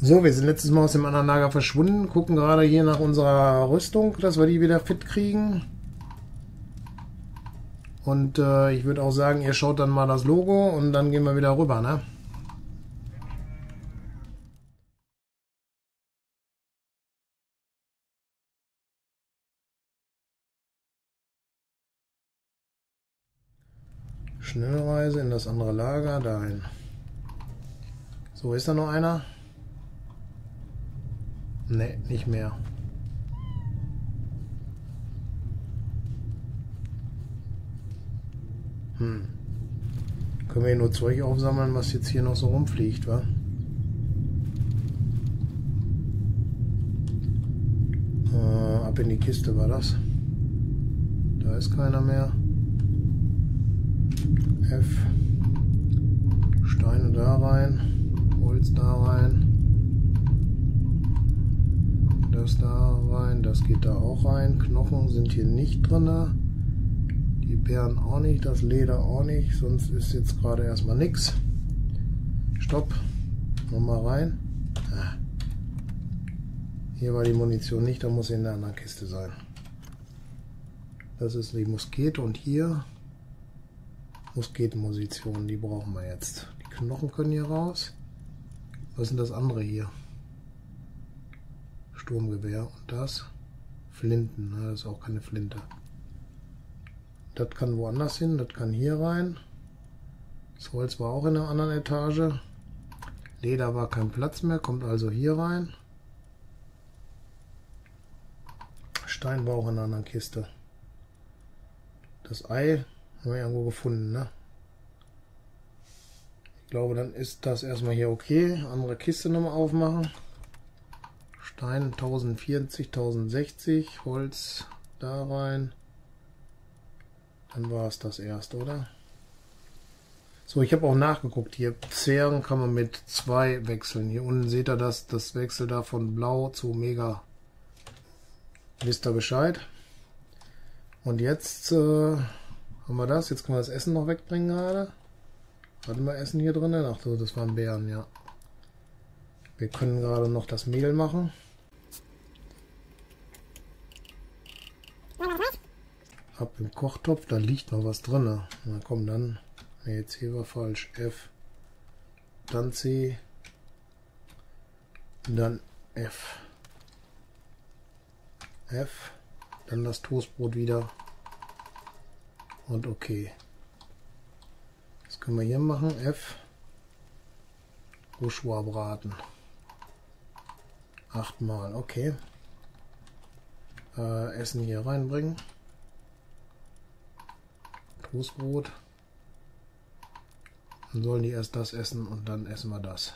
So, wir sind letztes Mal aus dem anderen Lager verschwunden, gucken gerade hier nach unserer Rüstung, dass wir die wieder fit kriegen. Und ich würde auch sagen, ihr schaut dann mal das Logo und dann gehen wir wieder rüber, ne? Schnellreise in das andere Lager, dahin. So, ist da noch einer? Ne, nicht mehr. Können wir hier nur Zeug aufsammeln, was jetzt hier noch so rumfliegt, wa? Ab in die Kiste war das. Da ist keiner mehr. F. Steine da rein. Holz da rein. Das da rein. Das geht da auch rein. Knochen sind hier nicht drin. Die Beeren auch nicht. Das Leder auch nicht. Sonst ist jetzt gerade erstmal nichts. Stopp. Nochmal rein. Hier war die Munition nicht. Da muss sie in der anderen Kiste sein. Das ist die Muskete und hier Musketenmunition, die brauchen wir jetzt. Die Knochen können hier raus. Was ist denn das andere hier? Sturmgewehr und das? Flinten, ne? Das ist auch keine Flinte. Das kann woanders hin, das kann hier rein. Das Holz war auch in einer anderen Etage. Leder war kein Platz mehr, kommt also hier rein. Stein war auch in einer anderen Kiste. Das Ei haben wir irgendwo gefunden, ne? Ich glaube, dann ist das erstmal hier okay. Andere Kiste nochmal aufmachen. Stein 1040, 1060. Holz da rein. Dann war es das erste, oder? So, ich habe auch nachgeguckt. Hier Zähren kann man mit 2 wechseln. Hier unten seht ihr das Wechsel da von blau zu mega. Wisst ihr Bescheid? Und jetzt haben wir das. Jetzt können wir das Essen noch wegbringen gerade. Hatten wir Essen hier drin? Ach so, das waren Beeren, ja. Wir können gerade noch das Mehl machen. Ab im Kochtopf, da liegt noch was drin. Na komm, dann. Nee, jetzt hier war falsch. F. Dann C. Dann F. F. Dann das Toastbrot wieder. Und okay. Das können wir hier machen. F. Bourgeois braten. 8-mal. Okay. Essen hier reinbringen. Toastbrot. Dann sollen die erst das essen und dann essen wir das.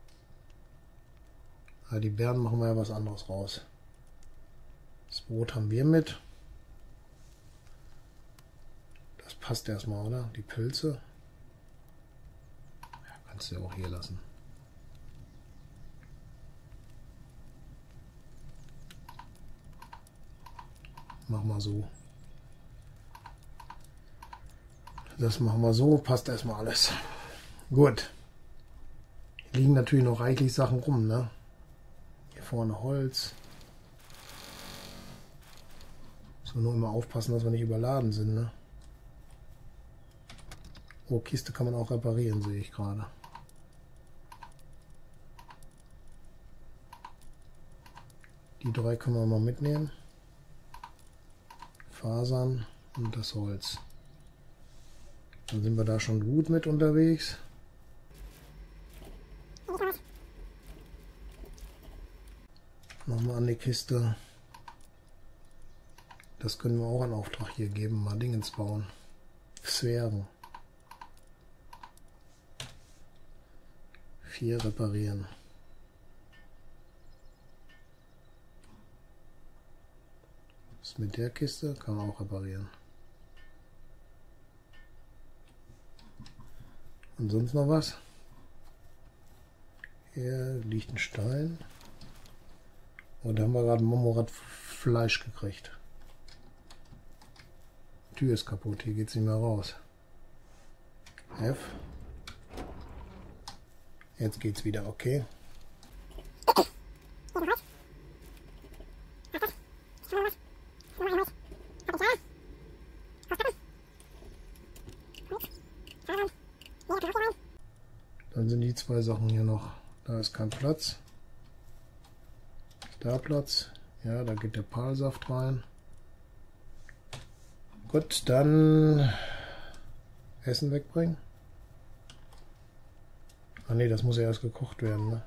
Die Beeren machen wir ja was anderes raus. Das Brot haben wir mit. Das passt erstmal, oder? Die Pilze. Ja, kannst du ja auch hier lassen. Mach mal so. Das machen wir so. Passt erstmal alles. Gut. Hier liegen natürlich noch reichlich Sachen rum, ne? Hier vorne Holz. So, nur immer aufpassen, dass wir nicht überladen sind, ne? Oh, Kiste kann man auch reparieren, sehe ich gerade. Die 3 können wir mal mitnehmen. Fasern und das Holz. Dann sind wir da schon gut mit unterwegs. Nochmal an die Kiste. Das können wir auch in Auftrag hier geben, mal Dingens bauen. Sphären. 4 reparieren. Was mit der Kiste? Kann man auch reparieren. Und sonst noch was? Hier liegt ein Stein. Und da haben wir gerade Marmorat-Fleisch gekriegt. Die Tür ist kaputt, hier geht es nicht mehr raus. F. Jetzt geht's wieder, okay. 2 Sachen hier noch. Da ist kein Platz. Ist da Platz? Ja, da geht der Palsaft rein. Gut, dann Essen wegbringen. Ah ne, das muss ja erst gekocht werden, ne?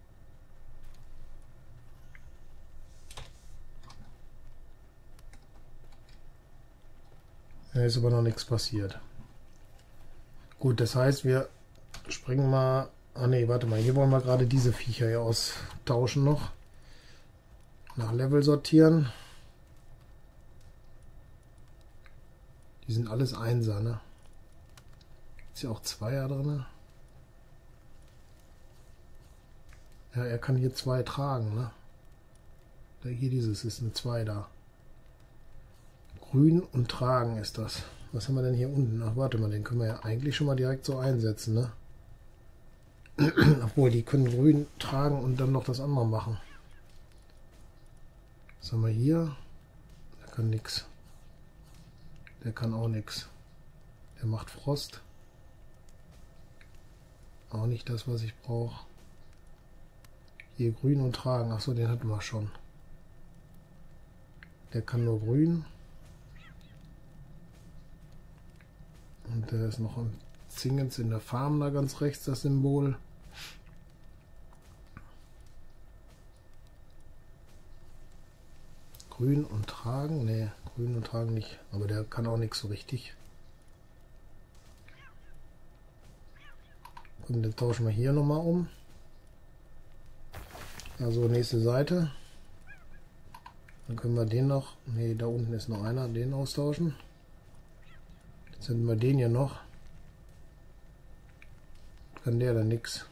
Da ist aber noch nichts passiert. Gut, das heißt, wir springen mal... Ah ne, warte mal, hier wollen wir gerade diese Viecher hier austauschen noch. Nach Level sortieren. Die sind alles Einser, ne? Ist ja auch Zweier drin. Ja, er kann hier 2 tragen, ne? Hier dieses ist eine 2 da. Grün und tragen ist das. Was haben wir denn hier unten? Ach, warte mal, den können wir ja eigentlich schon mal direkt so einsetzen, ne? Obwohl, die können grün tragen und dann noch das andere machen. Was haben wir hier? Der kann nix. Der kann auch nichts. Der macht Frost. Auch nicht das, was ich brauche. Hier grün und tragen. Achso, den hatten wir schon. Der kann nur grün. Und der ist noch im Zingens in der Farm da ganz rechts, das Symbol. Grün und tragen? Ne, grün und tragen nicht. Aber der kann auch nichts so richtig. Und den tauschen wir hier nochmal um. Also nächste Seite. Dann können wir den noch... Ne, da unten ist noch einer. Den austauschen. Jetzt hätten wir den hier noch. Kann der dann nichts.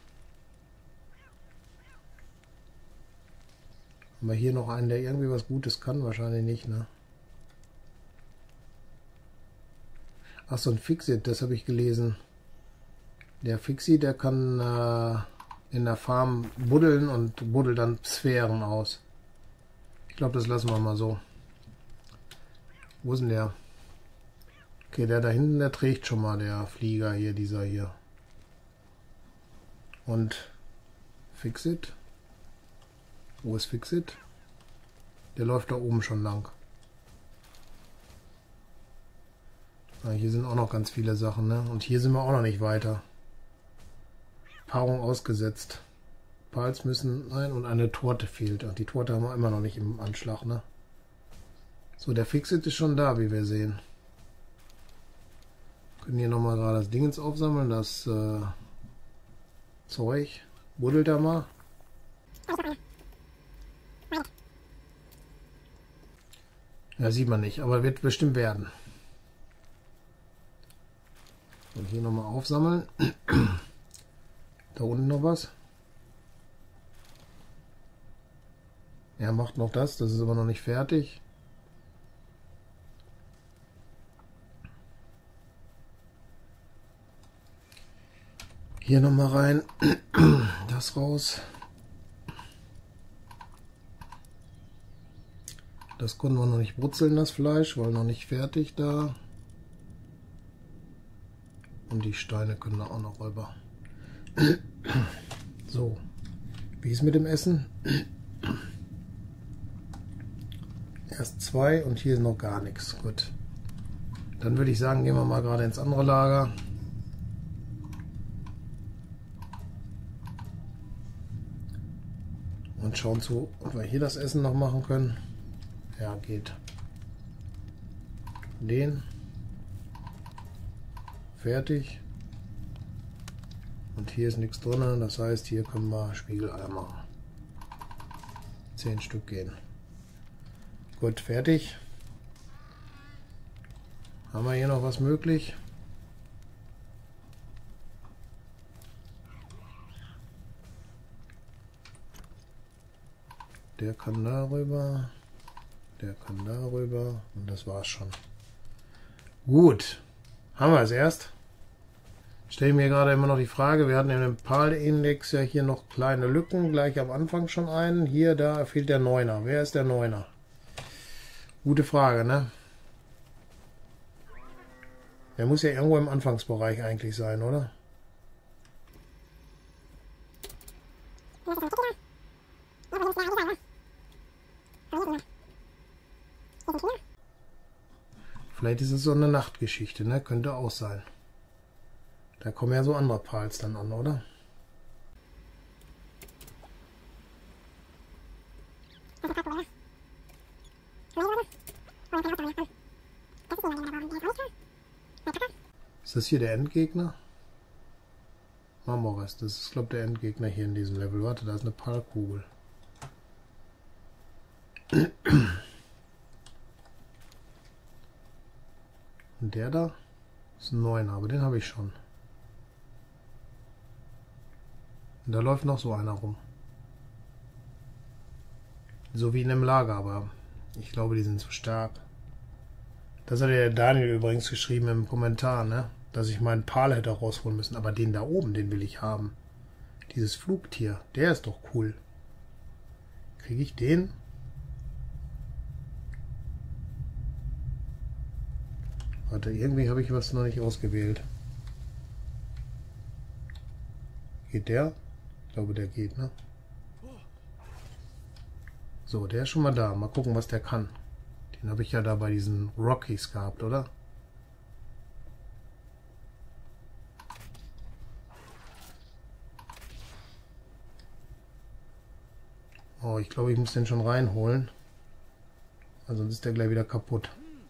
Haben wir hier noch einen, der irgendwie was Gutes kann? Wahrscheinlich nicht, ne? Ach, so ein Fixit, das habe ich gelesen. Der Fixie, der kann in der Farm buddeln und buddelt dann Sphären aus. Ich glaube, das lassen wir mal so. Wo ist denn der? Okay, der da hinten, der trägt schon mal, der Flieger hier, dieser hier. Und Fixit. Wo ist Fixit? Der läuft da oben schon lang. Ah, hier sind auch noch ganz viele Sachen, ne? Und hier sind wir auch noch nicht weiter. Paarung ausgesetzt. Pals müssen... Nein, und eine Torte fehlt. Ach, die Torte haben wir immer noch nicht im Anschlag, ne? So, der Fixit ist schon da, wie wir sehen. Können hier nochmal gerade das Dingens aufsammeln, das Zeug. Buddelt da mal. Ja, sieht man nicht, aber wird bestimmt werden. Und hier nochmal aufsammeln. Da unten noch was. Er macht noch das ist aber noch nicht fertig. Hier nochmal rein. Das raus. Das konnten wir noch nicht brutzeln, das Fleisch, weil noch nicht fertig da. Und die Steine können da auch noch rüber. So, wie ist mit dem Essen? Erst 2 und hier ist noch gar nichts. Gut. Dann würde ich sagen, gehen wir mal gerade ins andere Lager. Und schauen zu, ob wir hier das Essen noch machen können. Ja, geht. Den. Fertig. Und hier ist nichts drin, das heißt, hier können wir Spiegeleier machen. 10 Stück gehen. Gut, fertig. Haben wir hier noch was möglich? Der kann darüber, der kann darüber und das war's schon. Gut, haben wir es erst. Stelle mir gerade immer noch die Frage, wir hatten in dem PAL-Index ja hier noch kleine Lücken, gleich am Anfang schon einen. Hier, da fehlt der 9er. Wer ist der 9er? Gute Frage, ne? Der muss ja irgendwo im Anfangsbereich eigentlich sein, oder? Vielleicht ist es so eine Nachtgeschichte, ne? Könnte auch sein. Da kommen ja so andere Pals dann an, oder? Ist das hier der Endgegner? Marmoras, das ist, glaube ich, der Endgegner hier in diesem Level. Warte, da ist eine Palkugel. Und der da ist ein 9er, aber den habe ich schon. Und da läuft noch so einer rum. So wie in einem Lager, aber ich glaube, die sind zu stark. Das hat der Daniel übrigens geschrieben im Kommentar, ne? Dass ich meinen Pal hätte rausholen müssen. Aber den da oben, den will ich haben. Dieses Flugtier, der ist doch cool. Kriege ich den? Warte, irgendwie habe ich was noch nicht ausgewählt. Geht der? Ich glaube, der geht, ne? So, der ist schon mal da. Mal gucken, was der kann. Den habe ich ja da bei diesen Rockies gehabt, oder? Oh, ich glaube, ich muss den schon reinholen. Also sonst ist der gleich wieder kaputt.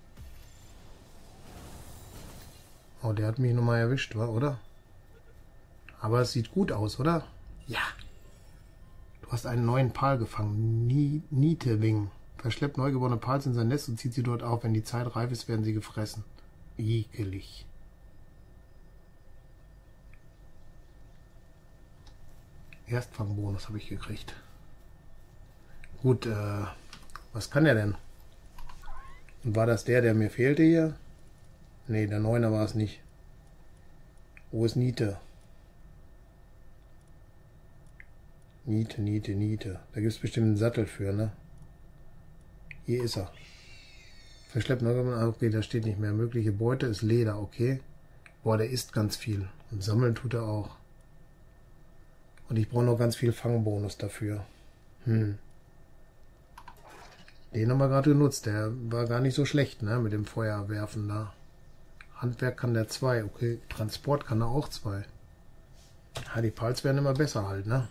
Oh, der hat mich nochmal erwischt, oder? Aber es sieht gut aus, oder? Ja. Du hast einen neuen Pal gefangen. Nietewing. Verschleppt neugeborene Pals in sein Nest und zieht sie dort auf. Wenn die Zeit reif ist, werden sie gefressen. Ekelig. Erstfangbonus habe ich gekriegt. Gut, was kann der denn? Und war das der mir fehlte hier? Ne, der 9er war es nicht. Wo ist Niete? Niete. Da gibt es bestimmt einen Sattel für, ne? Hier ist er. Verschleppt neugeborene. Okay, da steht nicht mehr. Mögliche Beute ist Leder, okay. Boah, der isst ganz viel. Und sammeln tut er auch. Und ich brauche noch ganz viel Fangbonus dafür. Den haben wir gerade genutzt. Der war gar nicht so schlecht, ne? Mit dem Feuerwerfen da. Handwerk kann der 2. Okay, Transport kann er auch 2. Ja, die Pals werden immer besser halt, ne?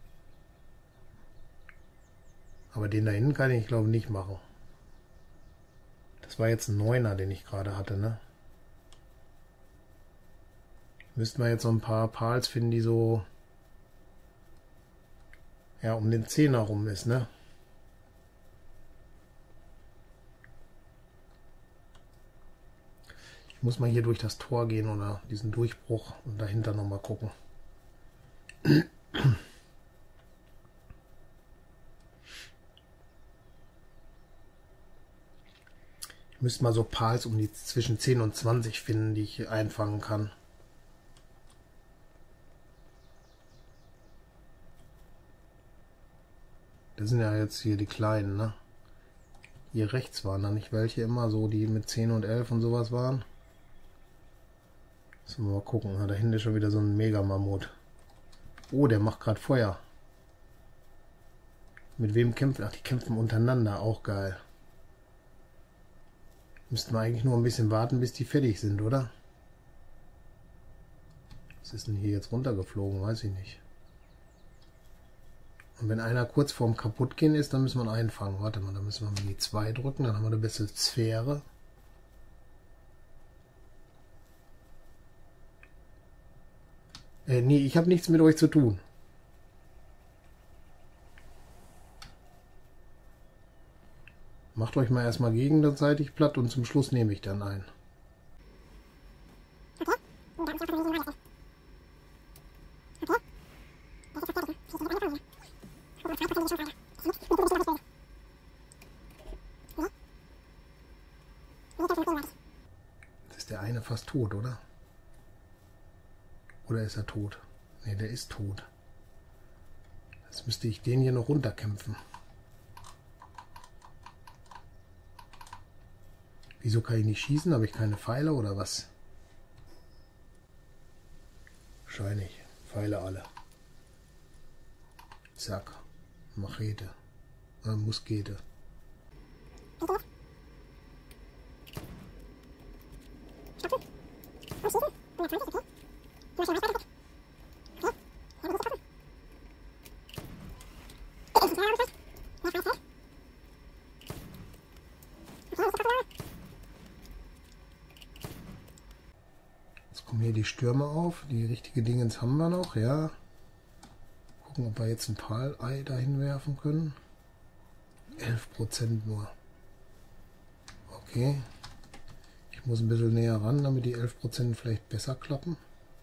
Aber den da hinten kann ich, glaube ich, nicht machen. Das war jetzt ein 9er, den ich gerade hatte, ne? Müssten wir jetzt noch ein paar Pals finden, die so ja um den 10er rum ist, ne? Ich muss mal hier durch das Tor gehen oder diesen Durchbruch und dahinter noch mal gucken. Ich müsste mal so Pals um die zwischen 10 und 20 finden, die ich einfangen kann. Das sind ja jetzt hier die kleinen, ne? Hier rechts waren da nicht welche immer, so die mit 10 und 11 und sowas waren. Müssen wir mal gucken. Da hinten ist schon wieder so ein Mega-Mammut. Oh, der macht gerade Feuer. Mit wem kämpfen? Ach, die kämpfen untereinander. Auch geil. Müssten wir eigentlich nur ein bisschen warten, bis die fertig sind, oder? Was ist denn hier jetzt runtergeflogen? Weiß ich nicht. Und wenn einer kurz vorm Kaputtgehen ist, dann müssen wir ihn einfangen. Warte mal, dann müssen wir mal die 2 drücken. Dann haben wir eine bessere Sphäre. Nee, ich habe nichts mit euch zu tun. Macht euch mal erstmal gegenseitig platt und zum Schluss nehme ich dann ein. Jetzt ist der eine fast tot, oder? Oder ist er tot? Ne, der ist tot. Jetzt müsste ich den hier noch runterkämpfen. Wieso kann ich nicht schießen? Habe ich keine Pfeile oder was? Wahrscheinlich. Pfeile alle. Zickzack. Machete. Muskete. Jetzt kommen hier die Stürme auf. Die richtige Dingens haben wir noch, ja. Gucken, ob wir jetzt ein Palei dahin werfen können. 11% nur. Okay. Ich muss ein bisschen näher ran, damit die 11% vielleicht besser klappen.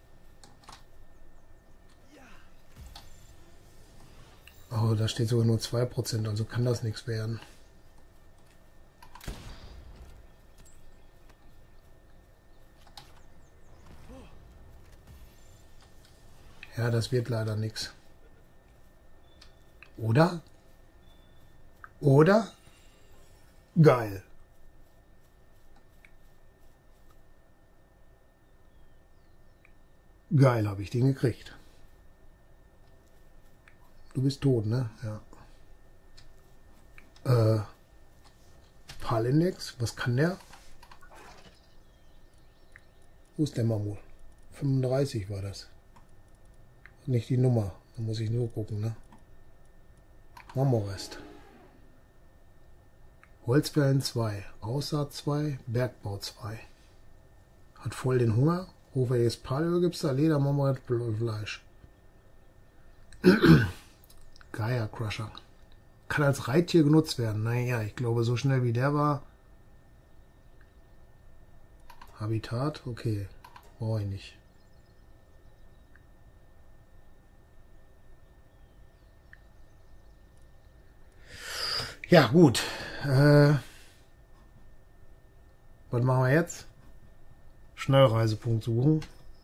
Oh, da steht sogar nur 2%, also kann das nichts werden. Ja, das wird leider nichts. Oder? Oder? Geil. Geil, habe ich den gekriegt. Du bist tot, ne? Ja. PAL-Index, was kann der? Wo ist der Mammut? 35 war das. Nicht die Nummer. Da muss ich nur gucken, ne? Marmorrest. Holzwellen 2, Aussaat 2, Bergbau 2. Hat voll den Hunger. Hochwertiges Palöl gibt's da, Leder, Marmorrest, Fleisch. Geiercrusher. Kann als Reittier genutzt werden. Naja, ich glaube, so schnell wie der war. Habitat, okay. Brauche ich nicht. Ja, gut. Was machen wir jetzt? Schnellreisepunkt suchen.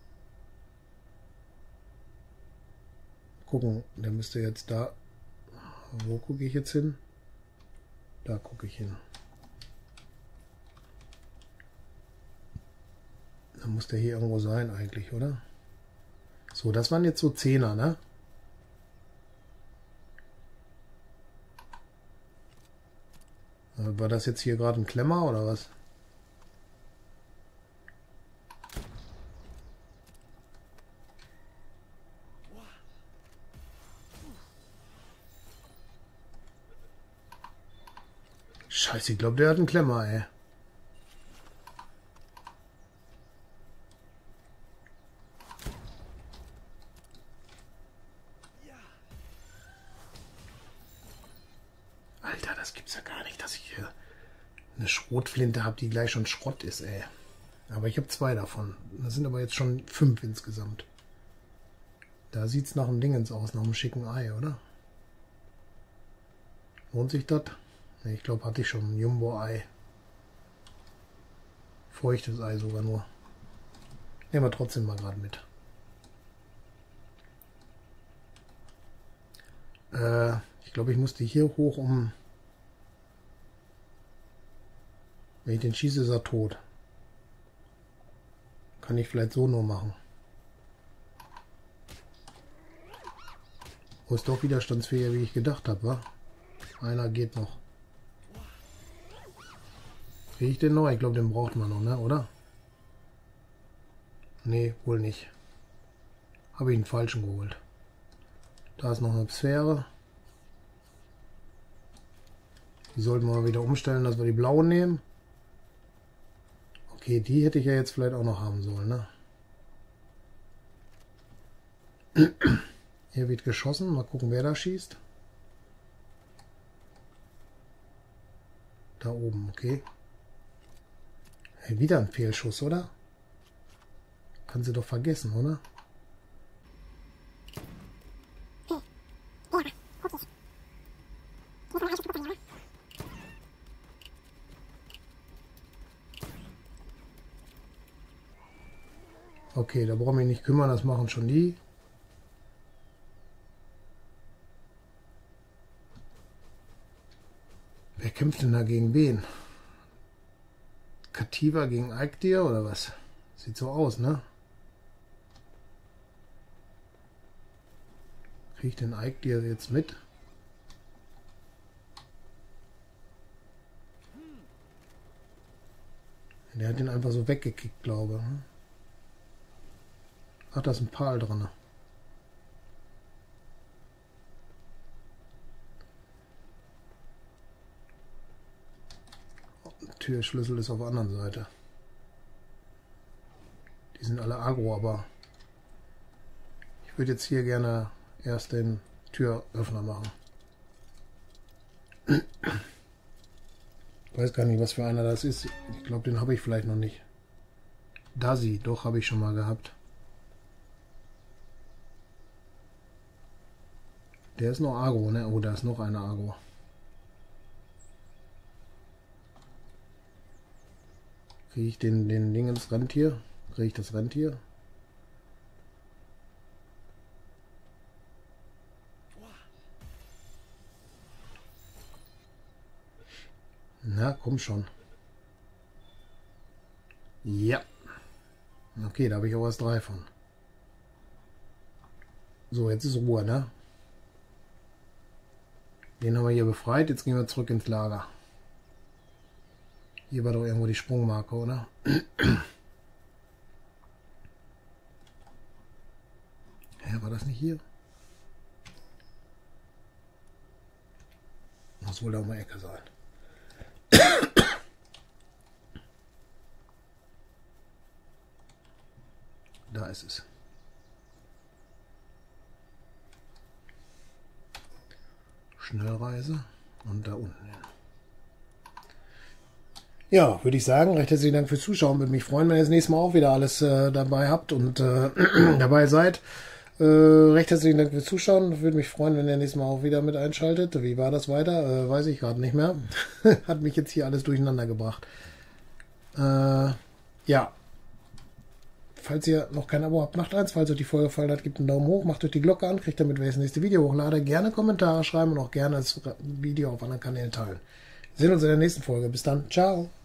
Gucken, der müsste jetzt da. Wo gucke ich jetzt hin? Da gucke ich hin. Da muss der hier irgendwo sein eigentlich, oder? So, das waren jetzt so 10er, ne? War das jetzt hier gerade ein Klemmer oder was? Scheiße, ich glaube, der hat einen Klemmer, ey. Alter, das gibt's ja gar nicht, dass ich hier eine Schrotflinte habe, die gleich schon Schrott ist, ey. Aber ich habe 2 davon. Das sind aber jetzt schon 5 insgesamt. Da sieht's nach einem Dingens aus, nach einem schicken Ei, oder? Lohnt sich das? Ne, ich glaube, hatte ich schon ein Jumbo-Ei. Feuchtes Ei sogar nur. Nehmen wir trotzdem mal gerade mit. Ich glaube, ich musste hier hoch, um... Wenn ich den schieße, ist er tot. Kann ich vielleicht so nur machen. Wo ist doch widerstandsfähiger, wie ich gedacht habe, wa? Einer geht noch. Kriege ich den noch? Ich glaube, den braucht man noch, ne? Oder? Nee, wohl nicht. Habe ich einen falschen geholt. Da ist noch eine Sphäre. Die sollten wir mal wieder umstellen, dass wir die blauen nehmen. Okay, die hätte ich ja jetzt vielleicht auch noch haben sollen, ne? Hier wird geschossen. Mal gucken, wer da schießt. Da oben, okay. Hey, wieder ein Fehlschuss, oder? Kannst du doch vergessen, oder? Okay, da brauchen wir nicht kümmern, das machen schon die. Wer kämpft denn da gegen wen? Kativa gegen Eiktir oder was? Sieht so aus, ne? Kriege ich den Ike dir jetzt mit? Der hat ihn einfach so weggekickt, glaube ich. Ach, da ist ein Pal dran. Der Türschlüssel ist auf der anderen Seite. Die sind alle aggro, aber ich würde jetzt hier gerne erst den Türöffner machen. Ich weiß gar nicht, was für einer das ist. Ich glaube, den habe ich vielleicht noch nicht. Daisy, doch, habe ich schon mal gehabt. Der ist noch aggro, ne? Oh, da ist noch einer aggro. Kriege ich den Dingens Rentier? Kriege ich das Rentier? Na, komm schon. Ja. Okay, da habe ich auch was 3 von. So, jetzt ist Ruhe, ne? Den haben wir hier befreit. Jetzt gehen wir zurück ins Lager. Hier war doch irgendwo die Sprungmarke, oder? Ja, war das nicht hier? Muss wohl da um die Ecke sein. Da ist es. Schnellreise und da unten hin. Ja, würde ich sagen, recht herzlichen Dank fürs Zuschauen. Würde mich freuen, wenn ihr das nächste Mal auch wieder alles dabei habt und dabei seid. Recht herzlichen Dank fürs Zuschauen. Würde mich freuen, wenn ihr nächstes Mal auch wieder mit einschaltet. Wie war das weiter? Weiß ich gerade nicht mehr. Hat mich jetzt hier alles durcheinander gebracht. Ja. Falls ihr noch kein Abo habt, macht eins. Falls euch die Folge gefallen hat, gebt einen Daumen hoch, macht euch die Glocke an, kriegt damit, wenn ich das nächste Video hochlade. Gerne Kommentare schreiben und auch gerne das Video auf anderen Kanälen teilen. Wir sehen uns in der nächsten Folge. Bis dann. Ciao.